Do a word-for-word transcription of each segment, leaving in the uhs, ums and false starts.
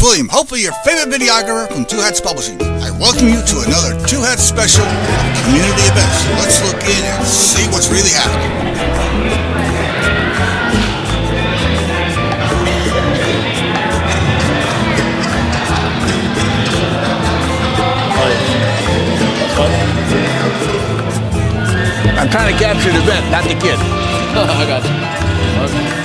William, hopefully your favorite videographer from Two Hats Publishing. I welcome you to another Two Hats special of community events. Let's look in and see what's really happening. I'm trying to capture the event, not the kid. I got you. Okay.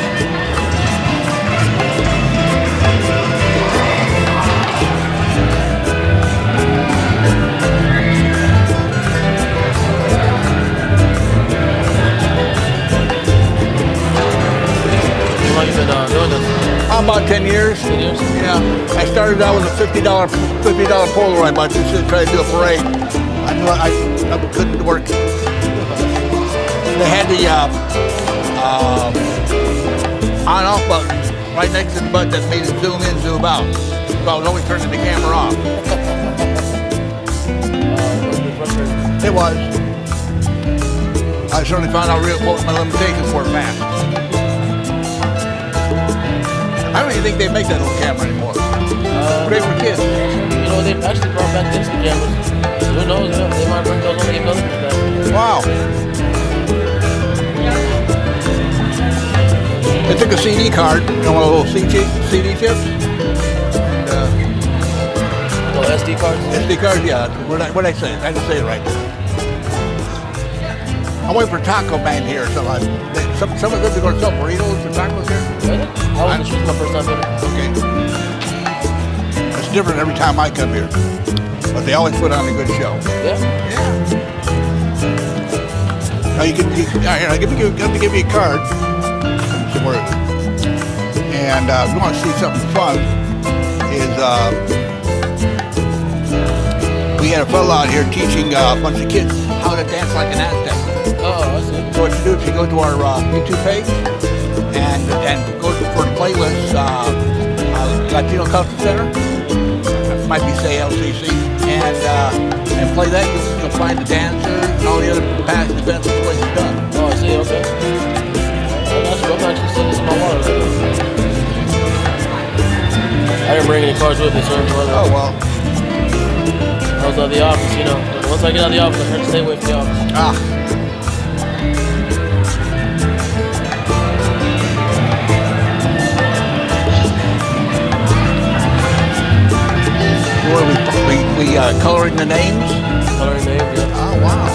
How long you been uh, doing this? About ten years. ten years? Yeah. I started out with a fifty dollar fifty dollar Polaroid budget to try to do a parade. I knew I, I couldn't work. They had the uh, uh, on-off button right next to the button that made it zoom in, zoom out. So I was always turning the camera off. uh, it was. I certainly found out real what my limitations were fast. I don't even think they make that little camera anymore. Uh, Great for kids. You know, they've actually brought back instant cameras. So who knows? You know, they might bring those on the another back. Wow. They took a C D card, you know, one of those C D chips. And, uh, Oh, S D cards? S D cards, yeah. What did I, what did I say? I didn't say it right. I'm waiting for Taco Man here or something. They, some, some of them are going to sell burritos and tacos here. Really? I wasn't sure. It's my first time here. Okay. It's different every time I come here. But they always put on a good show. Yeah? Yeah. Now you can, you, uh, here, I'll give you, I'll give you a card. Where is it? And uh, if you want to see something fun, is uh, we had a fellow out here teaching uh, a bunch of kids how to dance like an Aztec. Oh, I see. So what you do is you go to our uh, YouTube page and and go for the playlist, uh, uh, Latino Culture Center, it might be say L C C, and uh, and play that. You'll, you'll find the dancers and all the other past events that the place done. Oh, I see. Okay. I'm actually seeing this in my water. I didn't bring any cards with me, sir. Oh, well. I was out of the office, you know. Once I get out of the office, I try to stay away from the office. Ah. Were we, we, we uh, coloring the names? Coloring names, yeah. Oh, wow.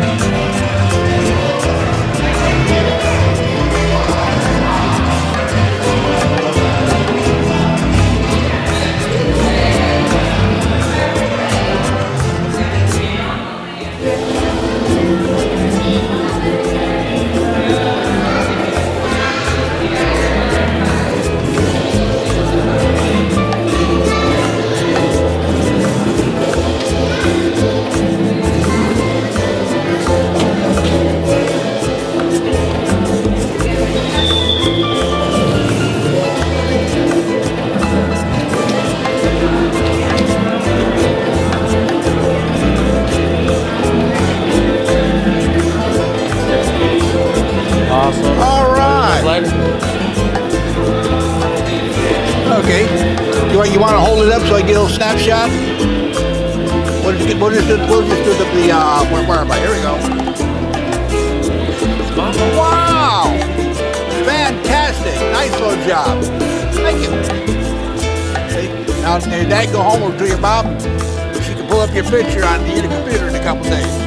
Awesome. All right. Okay. You want you want to hold it up so I get a little snapshot? What is it? What is it? We'll just do the, the uh, where, where am I? Here we go. Wow! Fantastic! Nice little job. Thank you. Okay. Now, your dad go home or to your mom. She can pull up your picture on the computer in a couple days.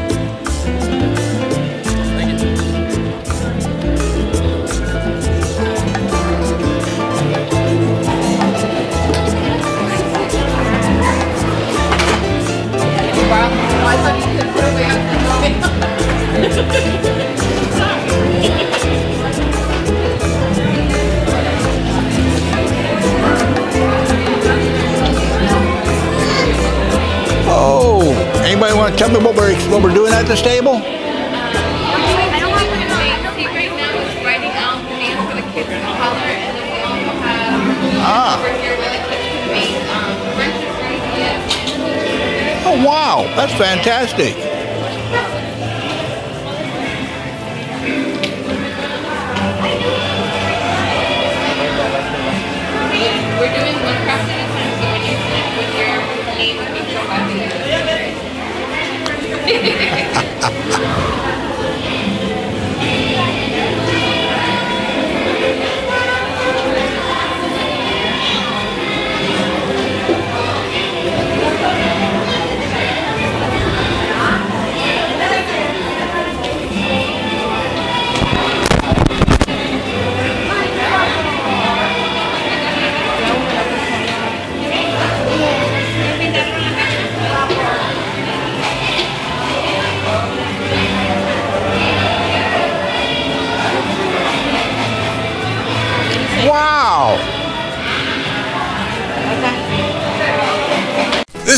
Oh, anybody want to tell me what we're what we're doing at this table? I don't want to say right now is writing out the names for the kids in color, and then we also have Ah. over here where the kids can make um, French fries. Oh wow, that's fantastic. We're doing one craft at a time.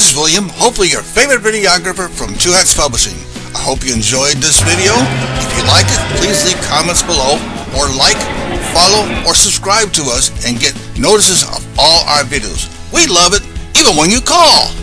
This is William, hopefully your favorite videographer from Two Hats Publishing. I hope you enjoyed this video. If you like it, please leave comments below, or like, follow, or subscribe to us and get notices of all our videos. We love it, even when you call.